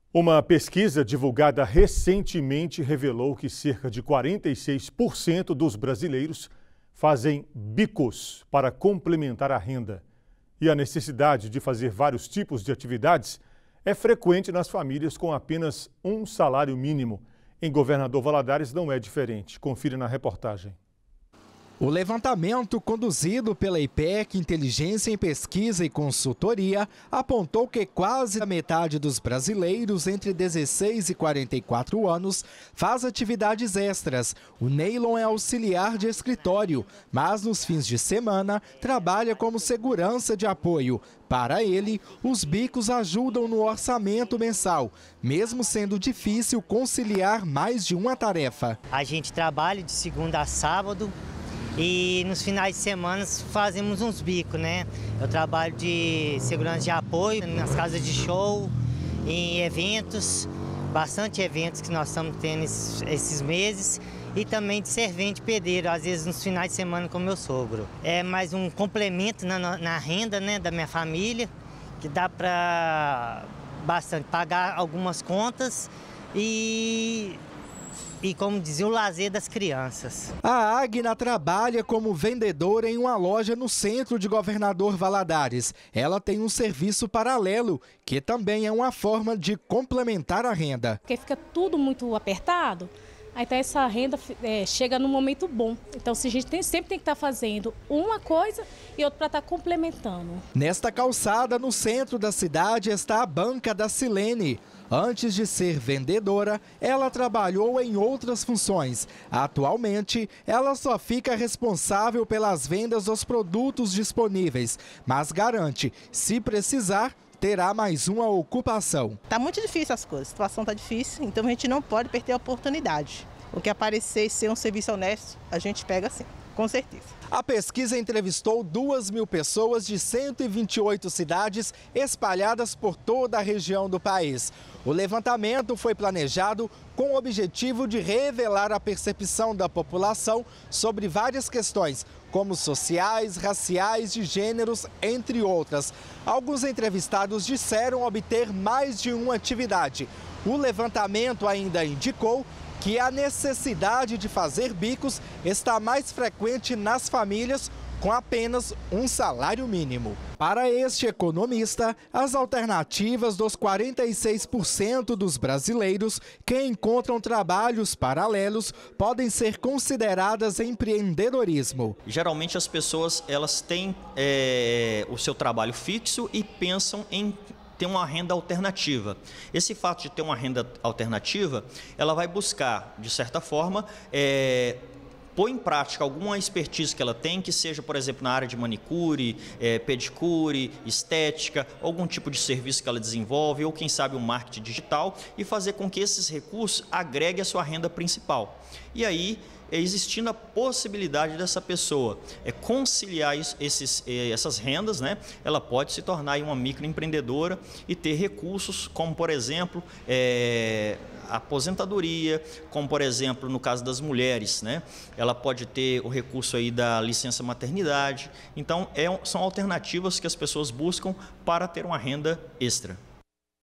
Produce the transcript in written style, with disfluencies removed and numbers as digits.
Uma pesquisa divulgada recentemente revelou que cerca de 46% dos brasileiros fazem bicos para complementar a renda. E a necessidade de fazer vários tipos de atividades é frequente nas famílias com apenas um salário mínimo. Em Governador Valadares não é diferente. Confira na reportagem. O levantamento conduzido pela IPEC, Inteligência em Pesquisa e Consultoria, apontou que quase a metade dos brasileiros entre 16 e 44 anos faz atividades extras. O Neylon é auxiliar de escritório, mas nos fins de semana trabalha como segurança de apoio. Para ele, os bicos ajudam no orçamento mensal, mesmo sendo difícil conciliar mais de uma tarefa. A gente trabalha de segunda a sábado. E nos finais de semana fazemos uns bicos, né? Eu trabalho de segurança de apoio nas casas de show, em eventos, bastante eventos que nós estamos tendo esses meses. E também de servente pedreiro, às vezes nos finais de semana com meu sogro. É mais um complemento na renda, né, da minha família, que dá para bastante pagar algumas contas e como dizia, o lazer das crianças. A Agna trabalha como vendedora em uma loja no centro de Governador Valadares. Ela tem um serviço paralelo, que também é uma forma de complementar a renda. Porque fica tudo muito apertado, aí então essa renda chega num momento bom. Então a gente sempre tem que estar fazendo uma coisa e outra para estar complementando. Nesta calçada, no centro da cidade, está a banca da Silene. Antes de ser vendedora, ela trabalhou em outras funções. Atualmente, ela só fica responsável pelas vendas dos produtos disponíveis, mas garante, se precisar, terá mais uma ocupação. Tá muito difícil as coisas, a situação tá difícil, então a gente não pode perder a oportunidade. O que aparecer e ser um serviço honesto, a gente pega sim, com certeza. A pesquisa entrevistou 2.000 pessoas de 128 cidades espalhadas por toda a região do país. O levantamento foi planejado com o objetivo de revelar a percepção da população sobre várias questões, como sociais, raciais, de gêneros, entre outras. Alguns entrevistados disseram obter mais de uma atividade. O levantamento ainda indicou que a necessidade de fazer bicos está mais frequente nas famílias com apenas um salário mínimo. Para este economista, as alternativas dos 46% dos brasileiros que encontram trabalhos paralelos podem ser consideradas empreendedorismo. Geralmente as pessoas elas têm o seu trabalho fixo e pensam em ter uma renda alternativa. Esse fato de ter uma renda alternativa, ela vai buscar, de certa forma, pôr em prática alguma expertise que ela tem, que seja, por exemplo, na área de manicure, pedicure, estética, algum tipo de serviço que ela desenvolve, ou quem sabe um marketing digital, e fazer com que esses recursos agreguem a sua renda principal. E aí, existindo a possibilidade dessa pessoa conciliar essas rendas, né? Ela pode se tornar uma microempreendedora e ter recursos como, por exemplo, a aposentadoria, como, por exemplo, no caso das mulheres, né? Ela pode ter o recurso aí da licença maternidade. Então, são alternativas que as pessoas buscam para ter uma renda extra.